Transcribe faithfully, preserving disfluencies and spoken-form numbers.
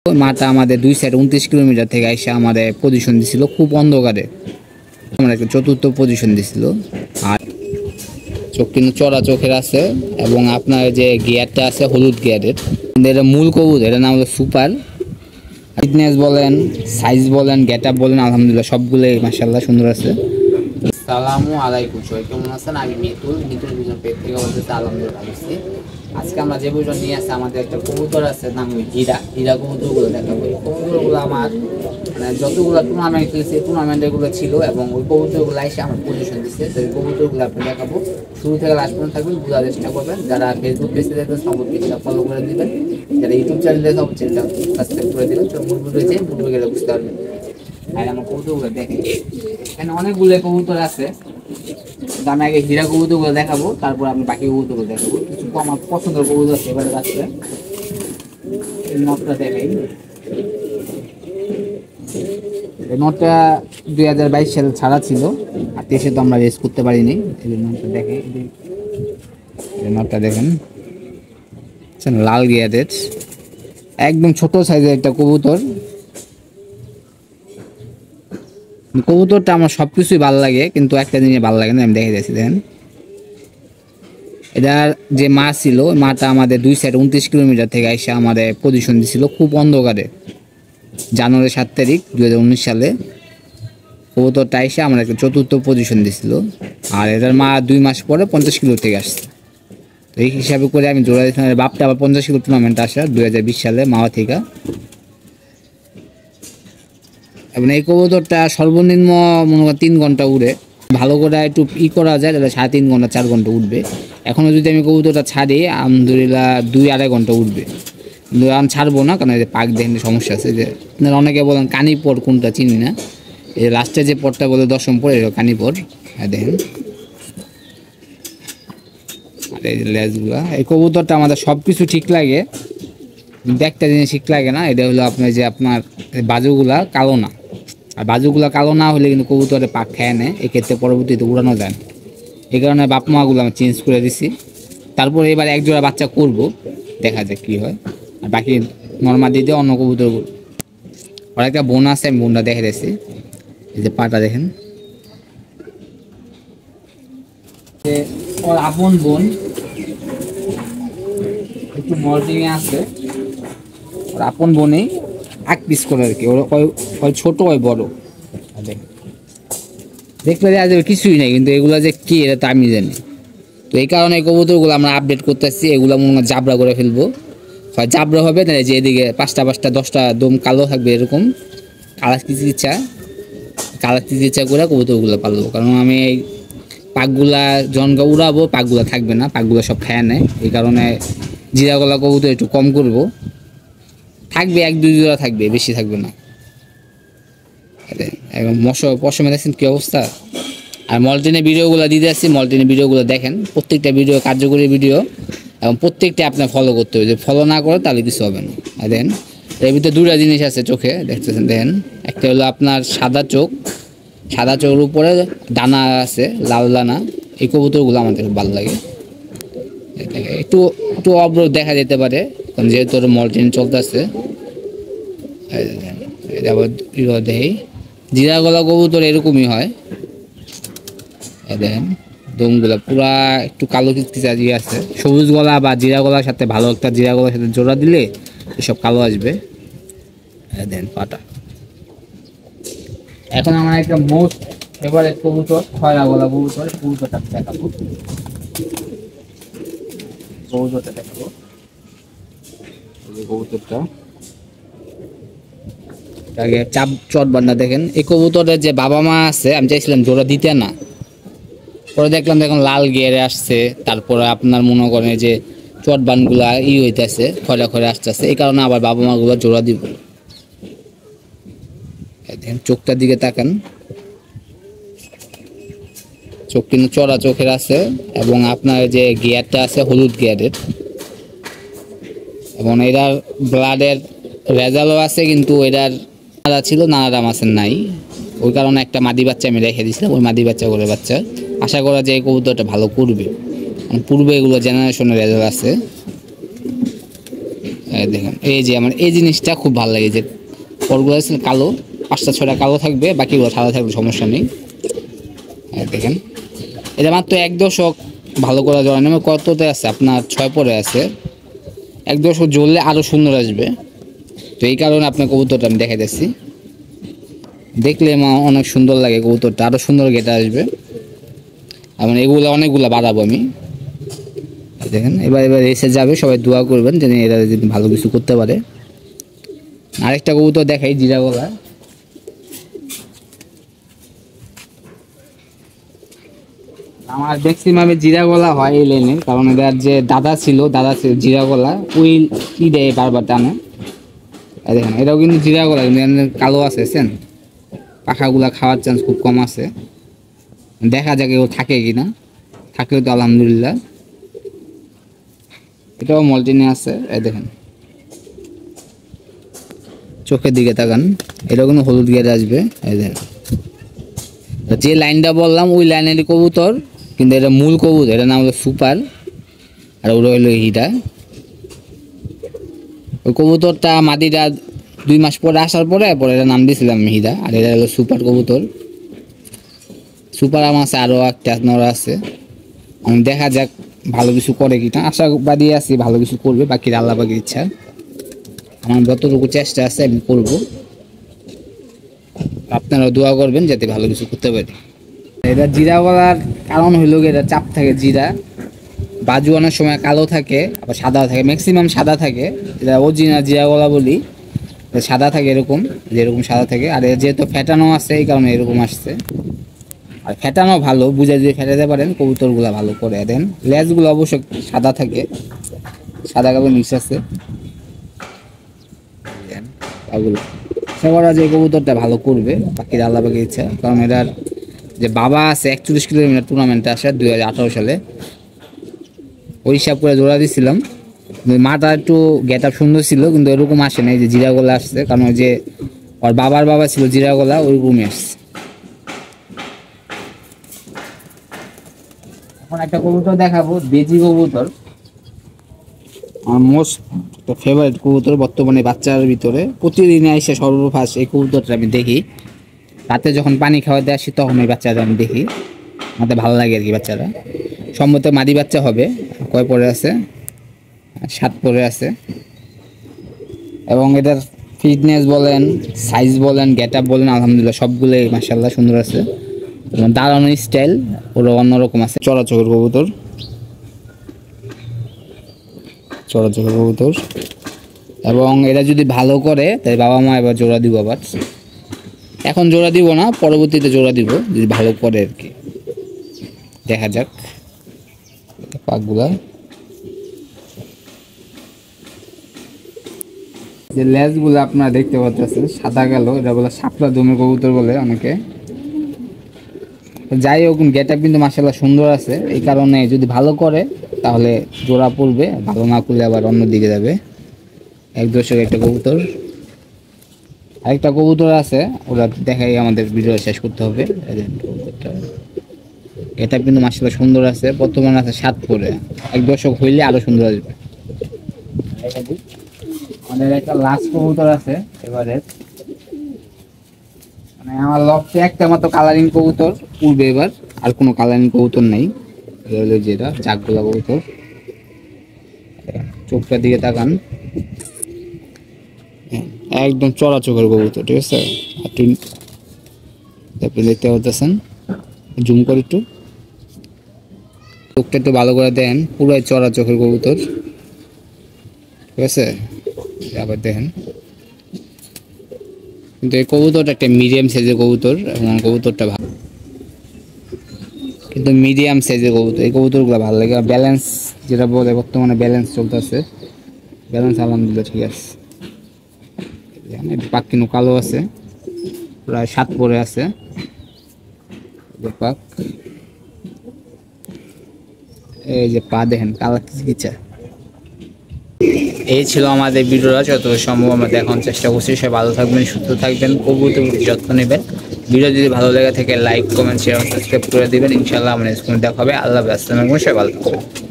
মাটা আমাদের দুই সাইড উনত্রিশ কিলোমিটার থেকে এসে আমাদের পজিশন দিছিল খুব অন্ধকারে, আমরা একটা চতুর্থ পজিশন দিছিল। আর চোখ কিন্তু চড়া চোখের আছে এবং আপনার যে গিয়ারটা আছে হলুদ গিয়ারের, এটা মূল কবুতর, এটার নাম হলো সুপার। ফিটনেস বলেন, সাইজ বলেন, গেট আপ বলেন, আলহামদুলিল্লাহ সবগুলোই মাশাআল্লাহ সুন্দর আছে। আসসালামু আলাইকুম, সবাই কেমন আছেন? আমি মিতুল, মিতুল ভিজন পেজ থেকে বলতেছি। আলহামদুলিল্লাহ ভালো আছি। আজকে আমরা যে ভিডিও নিয়ে আসছি, আমাদের একটা কবুতর আছে, নাম হীরা। হীরা কবুতরগুলো দেখাবো। এই কবুতরগুলো আমার মানে যতগুলো টুর্নামেন্ট খেলেছে টুর্নামেন্টগুলো ছিল এবং ওই কবুতরগুলো এসে আমার পজিশন দিচ্ছে। তো এই কবুতরগুলো আপনি দেখাবো, শুরু থেকে লাস্ট পর্যন্ত থাকবেন, বোঝার চেষ্টা করবেন। যারা ফেসবুক পেজে দেখবেন সব পেজটা ফলো করে দিবেন, যারা ইউটিউব চ্যানেলে সব চ্যানেলটা সাবস্ক্রাইব করে দিবেন। তো মূল ভিডিও যে মূল ভিডিও বুঝতে পারবেন। আর আমার কবুতরগুলো দেখেন, এখানে অনেকগুলো কবুতর আছে। আমি আগে হীরা কবুতরগুলো দেখাবো, তারপর আমি বাকি কবুতরগুলো দেখাবো। কিছু আমার পছন্দের কবুতর আছে এবারে আছে। এই নটটা দেখাই, এই নটটা দুই হাজার বাইশ সালে ছাড়া ছিল, আর তেইশে তো আমরা রেস করতে পারিনি। এই নটটা দেখে, এই নটটা দেখেন, লাল গিয়ারের একদম ছোট সাইজের একটা কবুতর। কবুতরটা আমার সবকিছুই ভালো লাগে, কিন্তু একটা জিনিস ভালো লাগে না, আমি দেখে যাচ্ছি। দেখেন, এটার যে মা ছিল, মাটা আমাদের দুই সাইড উনত্রিশ কিলোমিটার থেকে এসে আমাদের পজিশন দিছিল খুব অন্ধকারে, জানুয়ারি সাত তারিখ দুই হাজার উনিশ সালে। কবুতরটা এসে আমার একটা চতুর্থ পজিশন দিছিল, আর এটার মা দুই মাস পরে পঞ্চাশ কিলো থেকে আসছে। তো এই হিসাবে করে আমি জোড়া দিচ্ছিলাম। বাপটা আবার পঞ্চাশ কিলো টুর্নামেন্ট আসা দুই হাজার বিশ সালে মাওয়া থেকে। এবং এই কবুতরটা সর্বনিম্ন মনে করেন তিন ঘন্টা উড়ে, ভালো করে একটু ই করা যায় তাহলে সাড়ে তিন ঘন্টা চার ঘন্টা উঠবে। এখনও যদি আমি কবুতরটা ছাড়ি আলহামদুলিল্লাহ দুই আড়াই ঘন্টা উঠবে, কিন্তু আমি ছাড়বো না, কারণ এই যে পাক দেখেন সমস্যা আছে। যে আপনারা অনেকে বলেন কানিপর, কোনটা চিনি না। এই লাস্টে যে পরটা বলে দশম পর, এটা কানিপর। হ্যাঁ দেখেন, আর এই লেজগুলা। এই কবুতরটা আমাদের সব কিছু ঠিক লাগে, কিন্তু একটা জিনিস ঠিক লাগে না, এটা হলো আপনার যে আপনার বাজুগুলা কালো না। আর বাজুগুলো কালো না হলে কিন্তু কবুতরে পাক খায় নেয়, এক্ষেত্রে পরবর্তীতে উড়ানো যায় না। এই কারণে বাপ মাগুলো আমি চেঞ্জ করে দিছি। তারপর এবার এক জোড়া বাচ্চা করব, দেখা যাক কী হয়। আর বাকি নর্মাল দিয়ে অন্য কবুতরগুলো। আর একটা বোন আছে, আমি বোনটা দেখে দিয়েছি। এই যে পাটা দেখেন, ওর আপন বোন একটু মর্জিংয়ে আছে। ওর আপন বোনেই এক পিস করে আর কি, ওই ছোট ওই বড়। দেখলে আজ কিছুই নেই, কিন্তু এগুলো যে কি এটা তো আমি জানি। তো এই কারণে এই কবুতরগুলো আমরা আপডেট করতেছি। এগুলো মনে হয় জাবরা করে ফেলবো, হয় জাবরা হবে না, যে এদিকে পাঁচটা পাঁচটা দশটা দম কালো থাকবে, এরকম কালার কিছু ইচ্ছা কালার কিছু ইচ্ছা করে কবুতরগুলো পালবো। কারণ আমি এই পাকগুলা যখন উড়াবো পাকগুলা থাকবে না, পাকগুলো সব খায় নেয়। এই কারণে জিরা গলা কবুতর একটু কম করব, থাকবে এক দুই জোড়া থাকবে, বেশি থাকবে না। এবং মশা পশমে দেখছেন কী অবস্থা। আর মলটিনের ভিডিওগুলো দিতে আসছি, মলটিনের ভিডিওগুলো দেখেন, প্রত্যেকটা ভিডিও কার্যকরী ভিডিও, এবং প্রত্যেকটা আপনার ফলো করতে হবে। যে ফলো না করে তাহলে কিছু হবে না। আর দেখেন, এর ভিতরে দুটা জিনিস আছে চোখে, দেখতেছেন দেখেন। একটা হলো আপনার সাদা চোখ, সাদা চোখের উপরে দানা আছে, লাল দানা। এই কবুতরগুলো আমাদের ভালো লাগে। একটু একটু অবরোধ দেখা যেতে পারে, কারণ যেহেতু মলটিন চলতেছে। আবার দেখি জিরা গলা কবুতর এরকমই হয়। দেখেন দমগুলা পুরা একটু কালো কিচকিচা দিয়ে আছে। সবুজ গলা বা জিরা গলার সাথে ভালো একটা জিরা গলার সাথে জোড়া দিলে এসব কালো আসবে। দেন পাটা। এখন আমার একটা মোস্ট ফেভারিট কবুতর, খয়রা গলা কবুতর। কবুতরটা দেখাবো, কবুতরটা দেখাবো। কবুতরটা আগে চাপ চট বান্না দেখেন। এই কবুতরের যে বাবা মা আছে, আমি চাইছিলাম জোড়া দিতে না, পরে দেখলাম দেখুন লাল গিয়ারে আসছে। তারপরে আপনার মনে করেন যে চট বানগুলা ই হইতেছে, খয়রা খয়রা আসতেছে। এই কারণে আবার বাবা মাগুলো জোড়া দিব। দেখেন চোখটার দিকে তাকান, চোখ কিন্তু চড়া চোখের আছে, এবং আপনার যে গিয়ারটা আছে হলুদ গিয়ারের, এবং এটার ব্লাডের রেজাল্টও আছে, কিন্তু এটার নানা ছিল, নানারা মাছের নাই। ওই কারণে একটা মাদি বাচ্চা আমি রেখে দিয়েছিলাম, ওই মাদি বাচ্চা করে বাচ্চা। আশা করা যায় এই কবুতরটা ভালো করবে, পূর্বে এগুলো জেনারেশনের রেজাল্ট আছে। এই দেখেন এই যে আমার এই জিনিসটা খুব ভালো লাগে যে পরগুলো কালো, পাঁচটা ছয়টা কালো থাকবে, বাকিগুলো সাদা থাকবে, সমস্যা নেই। দেখেন এটা মাত্র এক দশক ভালো করা জড়ানো, কততে আছে আপনার ছয় পরে আছে, এক দশক জ্বললে আরও সুন্দর আসবে। তো এই কারণে আপনার কবুতরটা আমি দেখে দিচ্ছি, দেখলে মা অনেক সুন্দর লাগে, কবুতরটা আরও সুন্দর গেটে আসবে। এমন এগুলো অনেকগুলো বাড়াবো আমি। দেখেন এবার এবার এসে যাবে, সবাই দোয়া করবেন যেন এরা যদি ভালো কিছু করতে পারে। আরেকটা কবুতর দেখাই জিরা গলা, আমার ম্যাক্সিমামে জিরা গলা হয় এই লাইনে, কারণ এদের যে দাদা ছিল দাদা ছিল জিরা গলা, ওই কি দেয় বারবার টানে। দেখেন এটাও কিন্তু জিরা গলা, কিন্তু কালো আছে, বুঝছেন, পাখাগুলা খাওয়ার চান্স খুব কম আছে। দেখা যাক ও থাকে কিনা, থাকলেও তো আলহামদুলিল্লাহ। এটাও মল্টিনে আছে, এই দেখেন চোখের দিকে তাকান, এটাও কিন্তু হলুদ গেট আসবে। এই দেখেন যে লাইনটা বললাম ওই লাইনের কবুতর, কিন্তু এটা মূল কবুতর, এটার নাম হলো সুপার, আর ওটা হলো হিটা। ওই কবুতরটা মাটিটা দুই মাস পরে আসার পরে পরে এটা নাম দিয়েছিলাম হিদা, আর এটা হলো সুপার কবুতর। সুপার আমার আছে আরও একটা নড়া আছে, আমি দেখা যাক ভালো কিছু করে কিনা, আশাবাদী আছি ভালো কিছু করবে, বাকি আল্লাহ পাকের ইচ্ছা। আমার যতটুকু চেষ্টা আছে আমি করব, আপনারা দোয়া করবেন যাতে ভালো কিছু করতে পারি। এটা জিরা বলার কারণ হইল এটা চাপ থাকে, জিরা বাজু অনেক সময় কালো থাকে, আবার সাদা থাকে, ম্যাক্সিমাম সাদা থাকে, এটা অরিজিনাল জিরা গলা বলি, সাদা থাকে এরকম, যেরকম সাদা থাকে। আর যেহেতু ফ্যাটানো আছে এই কারণে এরকম আসছে, আর ফ্যাটানো ভালো বুঝে যদি ফেটাতে পারেন কবুতরগুলো ভালো করে দেন। লেজগুলো অবশ্য সাদা থাকে, সাদা কালো মিক্স আছে। সবার যে কবুতরটা ভালো করবে বাকি আল্লাহ পাকের ইচ্ছা, কারণ এটার যে বাবা আছে একচল্লিশ কিলোমিটার টুর্নামেন্টে আসে দুই হাজার আঠারো সালে, ওই হিসাব করে জোড়া দিচ্ছিলাম। মাটা একটু গেট আপ সুন্দর ছিল, কিন্তু এরকম আসে না, এই যে জিরাগোলা আসছে, কারণ ওই যে ওর বাবার বাবা ছিল জিরাগোলা, ওইরকমই আসছে। এখন একটা কবুতর দেখাবো, বেজি কবুতর, আমার মোস্ট ফেভারিট কবুতর বর্তমানে বাচ্চার ভিতরে। প্রতিদিন এসে সর্বফার্স্ট এই কবুতরটা আমি দেখি, রাতে যখন পানি খাওয়াতে আসি তখন এই বাচ্চাটা আমি দেখি, আমাদের ভালো লাগে আর কি। বাচ্চারা সম্ভবত মাদি বাচ্চা হবে, কয় পরে আছে, সাত পরে আছে। এবং এটার ফিটনেস বলেন, সাইজ বলেন, গেট আপ বলেন, আলহামদুলিল্লাহ সবগুলোই মাশাআল্লাহ সুন্দর আছে। এবং দাঁড়ানো স্টাইল ওরা অন্যরকম আছে। চড়াচড়ের কবুতর, চড়াচড়ের কবুতর, এবং এরা যদি ভালো করে তাই বাবা মা এবার জোড়া দিব, আবার এখন জোড়া দিব না, পরবর্তীতে জোড়া দিব যদি ভালো করে আর কি। দেখা যাক পাকগুলা, যে লেজগুলো আপনারা দেখতে পাচ্ছেন সাদা কালো, এটা বলে শাপলা দমের কবুতর বলে অনেকে। যাই হোক গেট আপ কিন্তু মাশাআল্লাহ সুন্দর আছে, এই কারণে যদি ভালো করে তাহলে জোড়া পড়বে, ভালো না করলে আবার অন্য দিকে যাবে। এক দশক একটা কবুতর, আরেকটা কবুতর আছে, ওরা দেখাই আমাদের ভিডিও শেষ করতে হবে। এটা কিন্তু মাশাআল্লাহ সুন্দর আছে, বর্তমানে আছে সাত পরে, এক দশক হইলে আরো সুন্দর আসবে। আমাদের একটা লাস্ট কবুতর আছে এবারে, মানে আমার লক্ষ্যে একটা মাত্র কালারিং কবুতর উঠবে এবার, আর কোনো কালারিং কবুতর নেই। হলো যেটা জাগগোলা কবুতর, চোখটার দিকে তাকান, একদম চড়া চোখের কবুতর, ঠিক আছে। আপনি আপনি দেখতে পাচ্ছেন, জুম করে একটু চোখটা একটু ভালো করে দেন, পুরাই চড়া চোখের কবুতর, ঠিক আছে। আবার দেখেন, কিন্তু এই কবুতরটা একটা মিডিয়াম সাইজের কবুতর, এবং কবুতরটা ভালো, কিন্তু মিডিয়াম সাইজের কবুতর, এই কবুতরগুলো ভালো লাগে। ব্যালেন্স যেটা বলে বর্তমানে ব্যালেন্স চলতেছে, ব্যালেন্স আলহামদুলিল্লাহ ঠিক আছে। পাক কিন্তু কালো আছে, প্রায় সাত পরে আছে পাক। এই যে পা দেখেন কালা কিচা। এই ছিল আমাদের ভিডিওটা, যত সম্ভব আমরা দেখানোর চেষ্টা করছি। সবাই ভালো থাকবেন, সুস্থ থাকবেন, কবুতর যত্ন নেবেন। ভিডিও যদি ভালো লেগে থাকে লাইক কমেন্ট শেয়ার সাবস্ক্রাইব করে দিবেন। ইনশাআল্লাহ আমরা স্ক্রিনে দেখা হবে। আল্লাহ হাফেজ, সবাই ভালো থাকবেন।